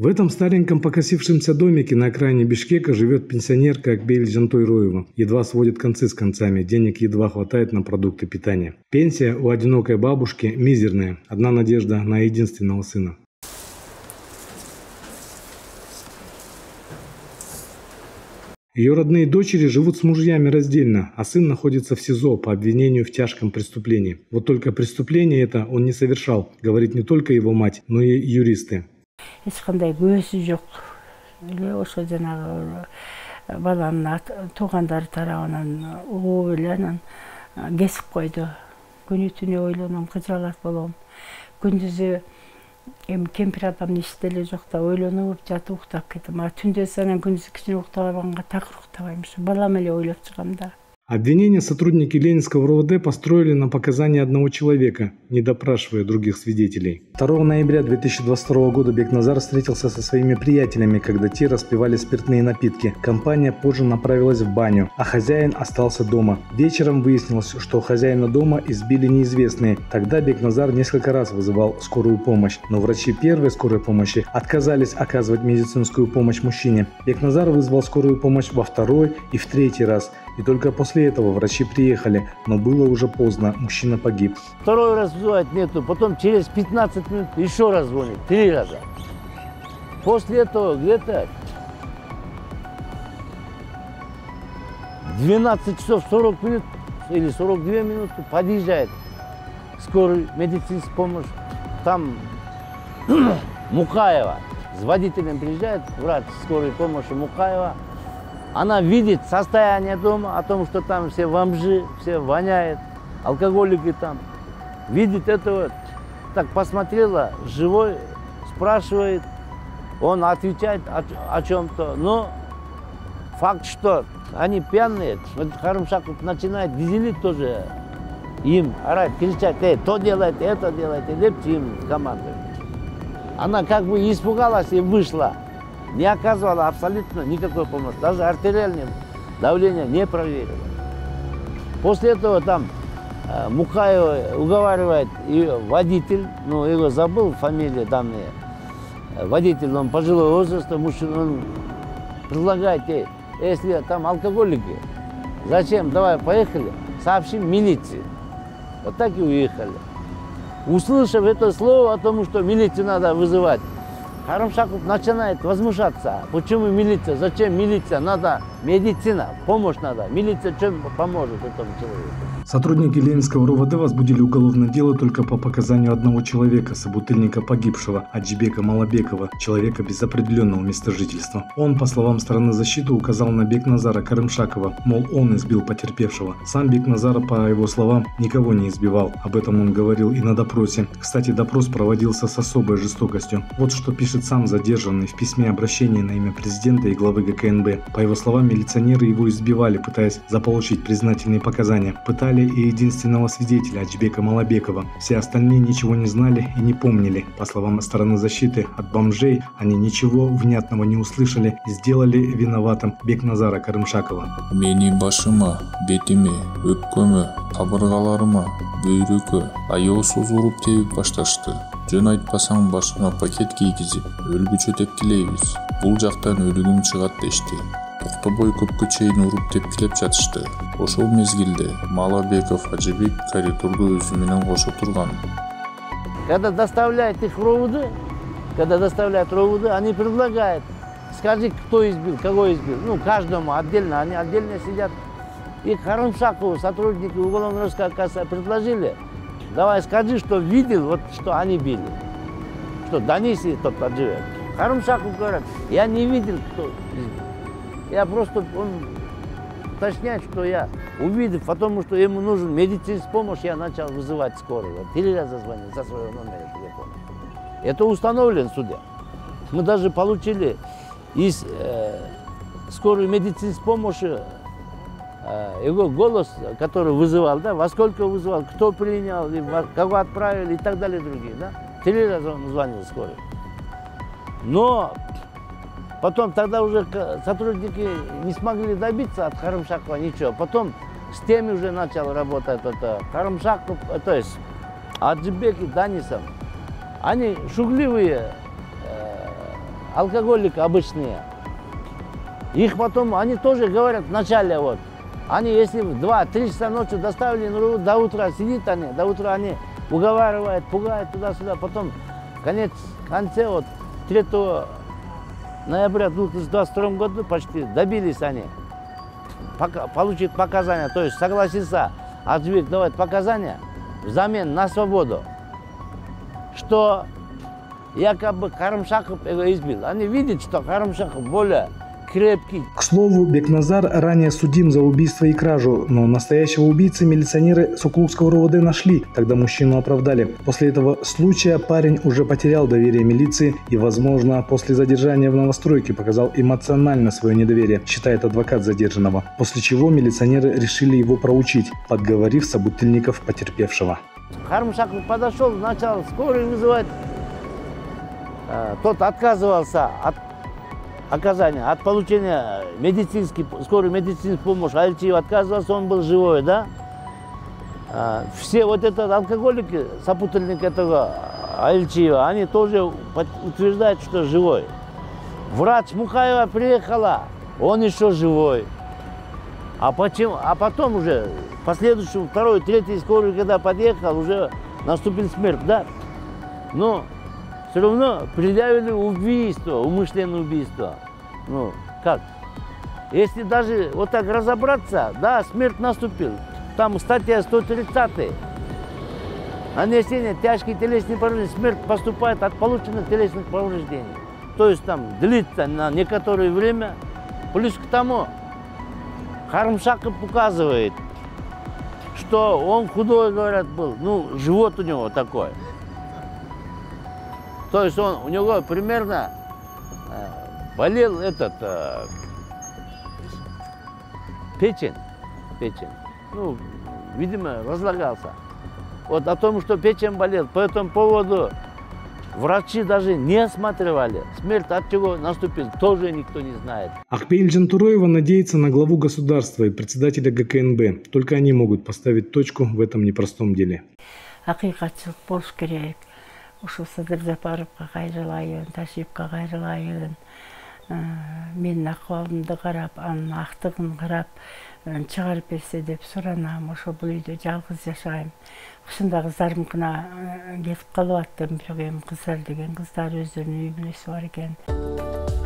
В этом стареньком покосившемся домике на окраине Бишкека живет пенсионерка Акбель Жантойроева. Едва сводит концы с концами, денег едва хватает на продукты питания. Пенсия у одинокой бабушки мизерная, одна надежда на единственного сына. Ее родные дочери живут с мужьями раздельно, а сын находится в СИЗО по обвинению в тяжком преступлении. Вот только преступление это он не совершал, говорит не только его мать, но и юристы. Ешқандай көзі жоқ. Ошо жанагы баланын туугандары тарабынан угуу менен кесип койду. Күнү түнү ойлоном, кыжалат болом. Күндүзү эми кемпир адам эч деле жок да ойлонуп жатып уктап кетем. А түндө санан күндүз кичине уктаганга такыр уктабайм. Балам эле ойлоп чыгам да. Обвинение сотрудники Ленинского РОВД построили на показания одного человека, не допрашивая других свидетелей. 2 ноября 2022 года Бекназар встретился со своими приятелями, когда те распивали спиртные напитки. Компания позже направилась в баню, а хозяин остался дома. Вечером выяснилось, что хозяина дома избили неизвестные. Тогда Бекназар несколько раз вызывал скорую помощь, но врачи первой скорой помощи отказались оказывать медицинскую помощь мужчине. Бекназар вызвал скорую помощь во второй и в третий раз. И только после этого врачи приехали, но было уже поздно, мужчина погиб. Второй раз вызывать нету, потом через 15 минут еще раз звонит, 3 раза. После этого где-то 12 часов 40 минут или 42 минуты подъезжает скорая медицинская помощь. Там Мукаева с водителем приезжает, врач скорой помощи Мукаева. Она видит состояние дома, о том, что там все бомжи, все воняет, алкоголики там. Видит этого, так посмотрела, живой, спрашивает, он отвечает о чем-то. Но факт, что они пьяные, Карымшаков начинает дизелить тоже им, орать, кричать, то делает, это делает, и им командует. Она как бы испугалась и вышла. Не оказывала абсолютно никакой помощи. Даже артериальное давление не проверила. После этого там Мукаева уговаривает и водитель, ну его забыл, фамилия данные. Водитель, он пожилого возраста, мужчина, он предлагает ей, если там алкоголики, зачем, давай поехали, сообщим милиции. Вот так и уехали. Услышав это слово о том, что милицию надо вызывать, Карымшаков начинает возмущаться. Почему милиция? Зачем милиция? Надо медицина, помощь надо. Милиция чем поможет этому человеку? Сотрудники Ленинского РОВД возбудили уголовное дело только по показанию одного человека, собутыльника погибшего, Аджибека Малабекова, человека без определенного места жительства. Он, по словам стороны защиты, указал на Бекназара Карымшакова, мол, он избил потерпевшего. Сам Бекназар, по его словам, никого не избивал. Об этом он говорил и на допросе. Кстати, допрос проводился с особой жестокостью. Вот что пишет сам задержанный в письме обращения на имя президента и главы ГКНБ. По его словам, милиционеры его избивали, пытаясь заполучить признательные показания. Пытали и единственного свидетеля Аджибека Малабекова. Все остальные ничего не знали и не помнили. По словам стороны защиты, от бомжей они ничего внятного не услышали и сделали виноватым Бекназара Карымшакова. Менин башыма, бетиме, өпкөмө, кабыргаларыма, бөйрөккө аял созуруп тебип башташты. Жөн айтпасаң башыңа пакет кийгизип, өлгүчө тепкилейбиз. Бул жактан өлүгүң чыгат дешти. Токтобой көпкө чейин уруп тепкилеп жатышты. Ошол мезгилде Малабеков Аджибек коридорду өзү менен кошо турган. Когда доставляют их в РОВД, они предлагают, скажи, кто избил, кого избил. Ну, каждому отдельно, они отдельно сидят. И Карымшакову сотрудники уголовного розыска предложили, давай скажи, что видел, вот что они били. Что донеси тот Аджибек. Карымшаков говорит, я не видел, кто избил. Я просто, он уточняет, что я увидел, потому что ему нужен медицинская помощь, я начал вызывать скорую. 3 раза звонил со своего номера телефона. Это установлено в суде. Мы даже получили из скорой медицинской помощи его голос, который вызывал, да, во сколько вызывал, кто принял, кого отправили и так далее, другие, да. 3 раза он звонил скорой. Но потом тогда уже сотрудники не смогли добиться от Карымшакова ничего. Потом с теми уже начал работать Карымшаков, то есть Аджибек и Данисов. Они шугливые алкоголик обычные. Их потом, они тоже говорят вначале вот. Они если в 2-3 часа ночи доставили, ну, до утра сидит они, до утра они уговаривают, пугают туда-сюда. Потом в конце вот 3 ноября 2022 году почти добились они. Получить показания, то есть согласился Аджибек давать показания взамен на свободу, что якобы Карымшаков его избил. Они видят, что Карымшаков более крепкий. К слову, Бекназар ранее судим за убийство и кражу, но настоящего убийцы милиционеры Суклукского РОВД нашли, тогда мужчину оправдали. После этого случая парень уже потерял доверие милиции и, возможно, после задержания в новостройке показал эмоционально свое недоверие, считает адвокат задержанного. После чего милиционеры решили его проучить, подговорив собутыльников потерпевшего. Карымшаков подошел, начал скорую вызывать. Тот отказывался от оказания, от получения скорой медицинской помощи. Альчиев отказывался, он был живой, да? Все вот этот алкоголики, сопутыльник этого Альчиева, они тоже утверждают, что живой. Врач Мухаева приехала, он еще живой. А потом уже, последующую, 2-й, 3-й скорую, когда подъехал, уже наступила смерть, да? Но все равно предъявили убийство, умышленное убийство. Ну, как? Если даже вот так разобраться, да, смерть наступила. Там статья 130. Нанесение тяжких телесных повреждений. Смерть поступает от полученных телесных повреждений. То есть там длится на некоторое время. Плюс к тому, Карымшаков указывает, что он худой, говорят, был. Ну, живот у него такой. То есть у него примерно болел печень. Ну, видимо, разлагался. Вот о том, что печень болел, по этому поводу врачи даже не осматривали. Смерть от чего наступила, тоже никто не знает. Акпейил Жантуроева надеется на главу государства и председателя ГКНБ. Только они могут поставить точку в этом непростом деле. Акыйкатчылык болуш керек. Ушул Садыр Жапаровго кайрылайын, Ташиевке кайрылайын. Менин акыбалымды карап, анын актыгын карап чыгарып берсе деп суранам. Ошо бул үйдө жалгыз жашайм. Ушунда кыздарым гана кетип калып аттым. Бирок эми кыздар деген кыздар өздөрүнүн үй бүлөсү бар экен.